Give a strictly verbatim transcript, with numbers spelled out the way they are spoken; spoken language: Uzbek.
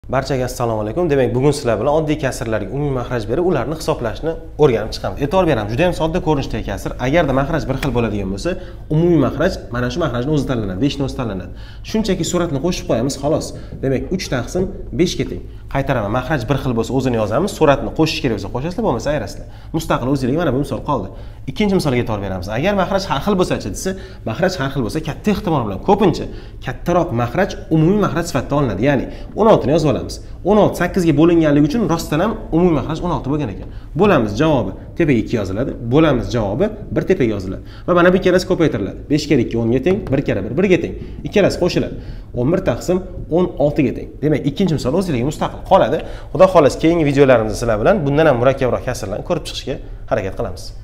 Barchaga assalomu alaykum. Demak, bugun sizlar bilan oddiy kasrlarga umumiy maxraj berib, ularni hisoblashni o'rganib chiqamiz. E'tibor beramiz, juda ham sodda ko'rinishdagi kasr. Agarda maxraj bir xil bo'ladigan bo'lsa, umumiy maxraj mana shu maxrajni o'zi tanlanadi, besh ni o'zi tanlanadi. Shunchaki suratni qo'shib qo'yamiz, xolos. Demak, uch taqsim besh ga teng. Qaytaraman, maxraj bir xil bo'lsa o'zini yozamiz, suratni qo'shish kerak bo'lsa qo'shasizlar, bo'lmasa ayirasizlar. Mustaqil o'zingizga mana bu misol qoldi. Ikkinchi misolga e'tibor beramiz. Agar maxraj har xil bo'lsa-chi desa, maxraj har xil bo'lsa, katta ehtimol bilan ko'pincha kattaroq maxraj umumiy maxraj sifatida olinadi. Ya'ni o'n olti ni yozib olamiz. o'n olti sakkiz ga bo'linganligi uchun rostdan ham umumiy maxraj o'n olti bo'lgan ekan. Bo'lamiz javobi tepaga ikki yoziladi, bo'lamiz javobi bir tepaga yoziladi. Va mana bu ikkalasi ko'paytiriladi. besh kere ikki o'n ga teng, bir kere bir bir ga teng. Ikkalasi qo'shiladi. o'n bir taqsim o'n olti ga teng. Demak, ikkinchi misol o'ziga mustaqil qoladi. Xudo xolasa keyingi videolarimizda sizlar bilan bundan ham murakkabroq kasrlarni ko'rib chiqishga harakat qilamiz.